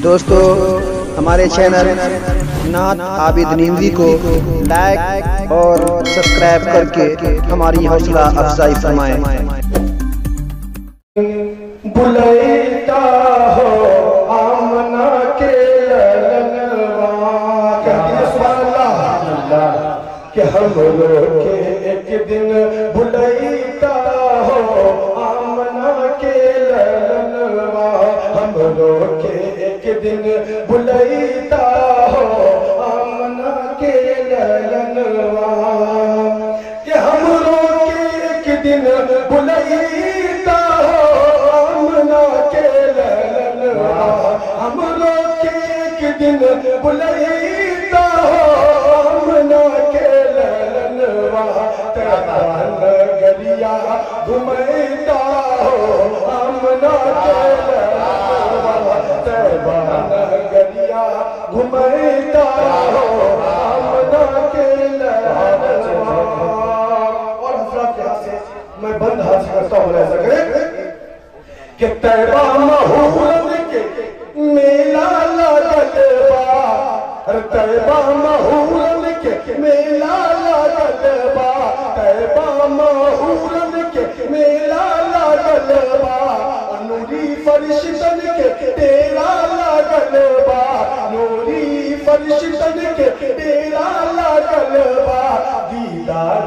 دوستو ہمارے چینل نعت عابد نیموی کو لائک اور سبسکرائب کر کے ہماری حوصلہ افزائی فرمائیں۔ بلیتا ہو آمنہ کے للنواں، کہتی ہے سبحان اللہ کہ ہم لوگ کے ایک دن بلیتا ہو آمنہ کے للنواں، ہم لوگ کے ایک دن بلیتا ہو آمنہ کے للنواں، کہ ہم لوگ کے ایک دن بلیتا ہم لوگ کے ایک دن بلیتا ہو آمنہ کے للنواں، تیرا نگریا گھمیتا ہو آمنہ کے للنواں، تیرا نگریا گھمیتا ہو آمنہ کے للنواں۔ اور حضرات یہاں سے میں بند ہاتھ کرتا ہوں ایسا کرے کہ طیبہ محولن کے میلہ لگل با، طیبہ محولن کے میلہ لگل با، طیبہ محولن کے میلہ لگل با، نوری فرشتن کے ڈیرا لگل با، نوری فرشتن کے ڈیرا لگل با، دیدار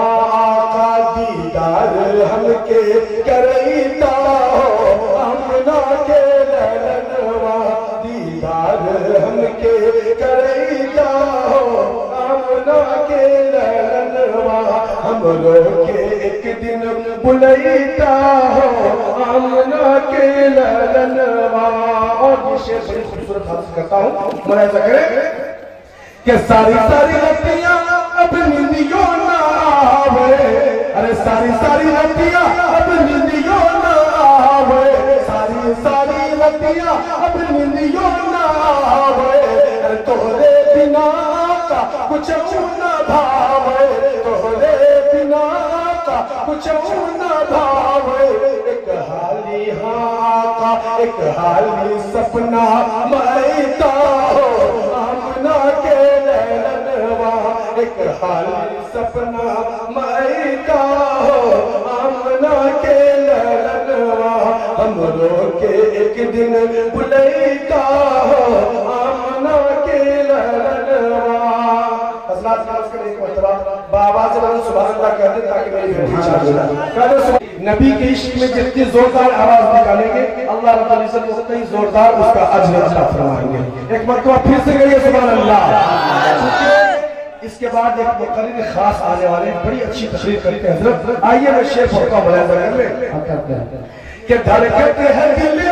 آقا دیدار ہم کے کریتا ہو آمنہ کے للنواں، دیدار ہم کے کریتا ہو آمنہ کے للنواں، ہم لوگ کے ایک دن بلیتا ہو آمنہ کے للنواں۔ اور یہ شعر بڑی خوبصورت حاصل کرتا ہوں، ملاحظہ کریں کہ ساری ساری رتیاں اب نیندیوں نہ آوے، ارے ساری ساری رتیاں اب نیندیوں نہ آوے، ساری ساری رتیاں اب نیندیوں نہ آوے، ارے تورے بنا کا کچھ نہ بھاوے، تورے بنا کا کچھ نہ بھاوے، ایک حالی آقا ایک حالی سپنا مائتا ہو آمنہ کے للنواں، ایک حالی سپنا مائتا ہو آمنہ کے للنواں، ہم لوگ کے ایک دن بلیتا ہو آمنہ کے للنواں۔ حضرات نماز کرنے ایک مرتبہ بآواز بلند سبحان اللہ کہتے تاکہ میری بیٹی چاہ جائے۔ نبی کے عشق میں جتنی زوردار آواز نکالیں گے اللہ رب العزت اتنا ہی زوردار اس کا اجر عطا فرمائیں گے۔ ایک مرتبہ پھر سے کہیے سبحان اللہ۔ اس کے بعد ایک مقرر خاص آنے والے بڑی اچھی تقریر کرتے ہیں حضرت، آئیے میں شعر پڑھتا ہوں ملاحظہ کر لیں کہ دھڑکتے ہیں دل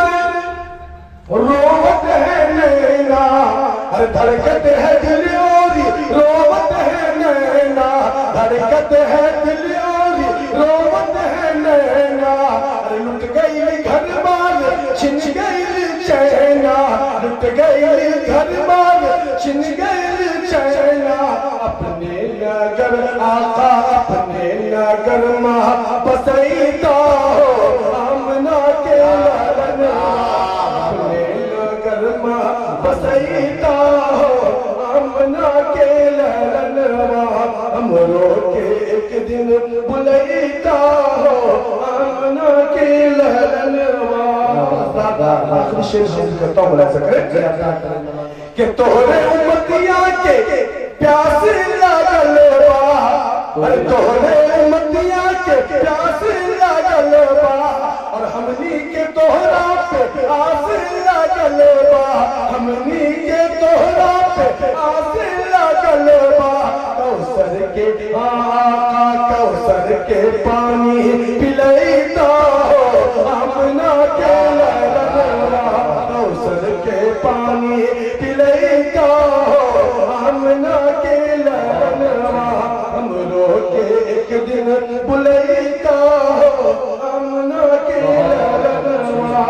اور روت ہے نینا، ہر دھڑکتے ہیں دل اور روت ہے نینا، دھڑکتے ہیں دل اور روت ہے نینا، لٹ گئی گھر بار چھن گئی چینا، لٹ گئی گھر بار چھن گئی چینا، اپنے نگر آقا اپنے نگر ماں بسیتا ہو آمنہ کے للنواں، اپنے نگر ماں بسیتا ہو آمنہ کے للنواں، ہم لوگ کے ایک دن بلیتا ہو آمنہ کے للنواں۔ آخری شعر شروع کرتا ہوں ملاحظہ کریں کہ تورے امتیاں کے پیاس لگل با، تورے امتیاں کے پیاس لگل با، اور ہمنی کے توہرا پہ آس لگل با، ہمنی کے توہرا پہ آس لگل با، کوثر کے آقا کوثر کے پانی پلیتا ہو آمنہ کے للنواں، کوثر کے پانی پلیتا ہو آمنہ کے للنواں، ہم لوگ کے ایک دن بلیتا ہو آمنہ کے للنواں،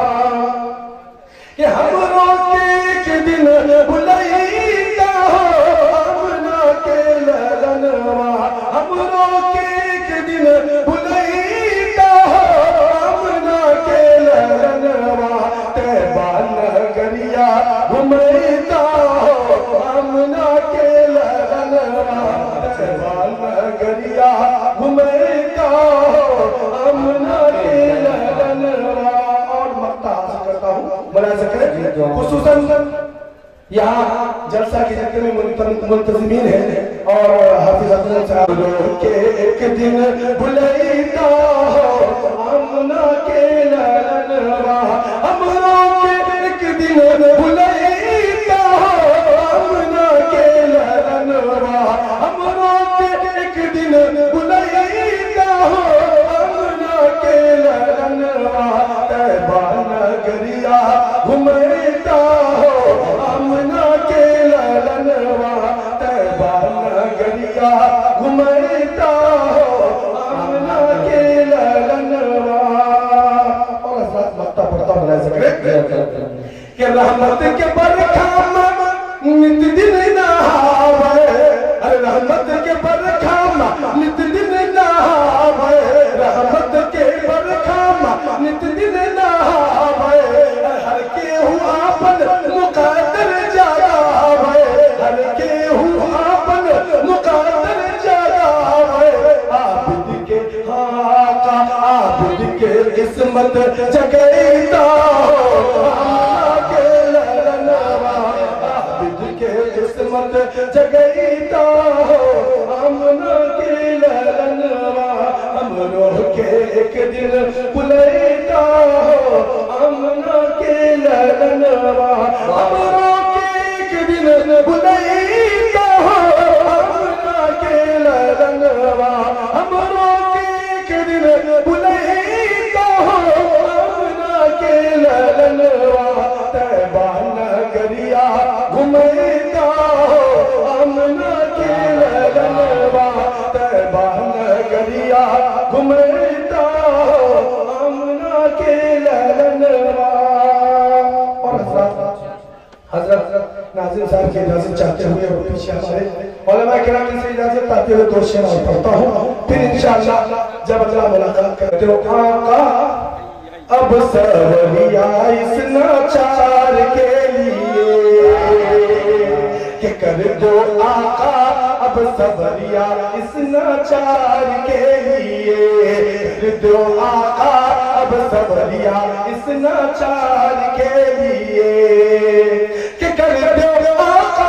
کہ ہم لوگ کے ایک دن بلیتا ہو آمنہ کے للنواں، ہم لوگ کے ایک دن بلیتا ہو آمنہ کے للنواں، طیبہ نگری नगरिया घुमैता हो आमना के ललनवा तैबा नगरिया घुमैता हो आमना के ललनवा। और मक्ता हासिल करता हूँ मुलाहिजा करें खुसूसन यहाँ जलसा के जितने में मुंतज़िमीन हैं और हाफिज़ अब्दुल साहब के एक दिन बुलैता हो आमना के ललनवा हमरों के एक दिन बुलैता हो आमना के ललनवा हमरों के एक दिन बुलैता हो आमना के ललनवा तैबा नगरिया घुमैता हो आमना के ललनवा तैबा नगरिया घुमैता हो आमना के ललनवा। और हज़रत मक्ता पढ़ता मुलाहिजा कि रहमत के बरखा नित दिन नहावे अरे रहमत के बरखा नित दिन नहावे रहमत के बरखा नित दिन नहावे हर के हुआ अपन मुक़द्दर जगावे हर के हुआ अपन मुक़द्दर जगावे आबिद के आका आबिद के किस्मत जगैता हो आमना के ललनवा आबिद के किस्मत जगैता हो आमना के ललनवा हमरों के एक दिन बुलैता हो आमना के ललनवा हमरों के एक दिन बुलैता हो आमना के ललनवा हमरों के एक दिन बुलैता हो आमना के ललनवा तैबा नगरिया घुमैता हो आमना के ललनवा तैबा नगरिया घुमैता हो आमना के ललनवा। और हज़रत नाज़िम साहब की इजाज़त चाहते हुए और पीछे हमारे उलमा किराम से इजाज़त चाहते हुए दो शेर और पढ़ता हूँ फिर इंशाअल्लाह जब अल्लाह मुलाकात करते हो। आका अब सवरिया इस नाचार के लिए कि कर दो आका अब सवरिया इस नाचार के लिए कर दो आका अब सवरिया इस नाचार के लिए कि कर दो आका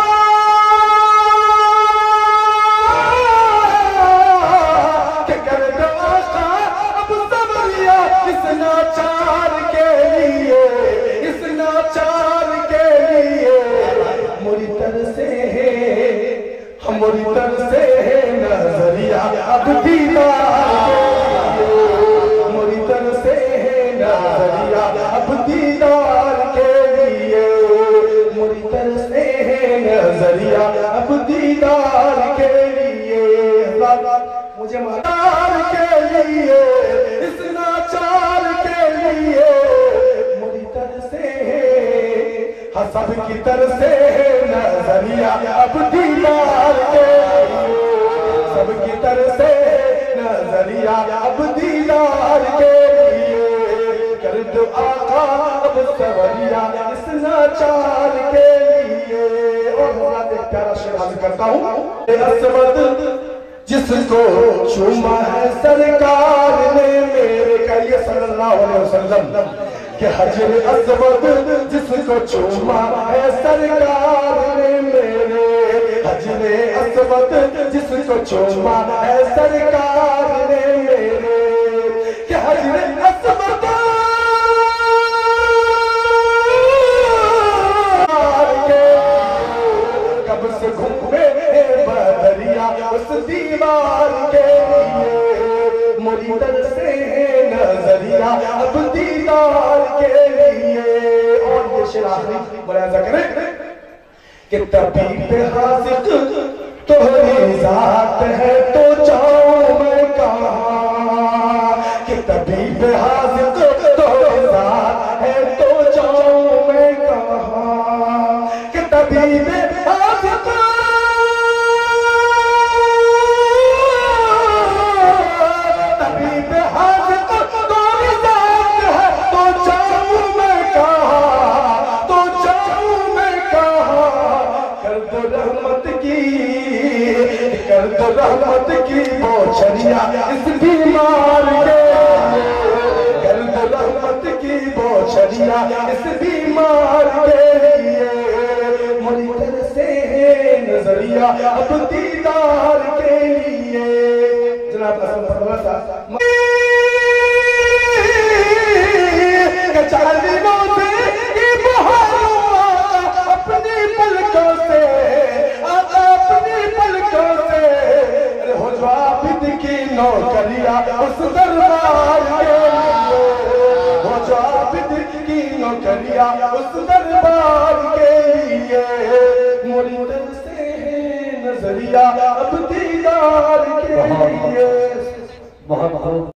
कि कर दो आका अब सवरिया इस नाचार के लिए इस नाचार के लिए मोरी तरसे है हमारी तरसे है नजरिया अब दीदार के लिए मोरी तरसे है नजरिया अब दीदार के लिए मोरी तरसे है नजरिया अब दीदार के लिए मुझे मदार के लिए इस नाचार के लिए मोरी तरसे है सब की तरसे है नजरिया अब दीदार के लिए सबकी तरसे नजरिया अब दीदार के लिए कर दो आका अब सवरिया इस नाचार के लिए। और हज़रत एक प्यारा शेर हाज़िर करता हूँ असमत जिसको चूमा है सरकार ने मेरे करिए सल्लल्लाहु अलैहि वसल्लम कि हजर असवद जिसको चूमा है सरकार ने मेरे हजर असवद जिसको चूमा है सरकार ने मेरे कि हजर असवद कब से घूमे बदरिया उस दीवार के लिए मोरी तरसे है नजरिया अब दीदार के लिए। और ये शेर आखिरी मुलाहिजा करें कि तबीब हाज़िक तोहरी ज़ात है तो जाऊं मैं कहाँ कि तबीब हाज़िक तोहरी ज़ात है तो जाऊं मैं कहाँ कि तबीब हाज़िक तबीब हाज़िक तोहरी ज़ात है तो जाऊं मैं कहाँ तो نظریہ اس بیمار کے لیے منکر سے ہے نظریہ اب دیدار کے لیے جناب قسم فرماتا ظالموں سے یہ بہار اپنی پلکوں سے آقا اپنی پلکوں سے ہو جو عابد کی نوکریاں اس دربار کے لیے ہو جو عابد کی نوکریاں اس دربار کے لیے مرید سے ہے نظریہ اب دیدار کے لیے بہت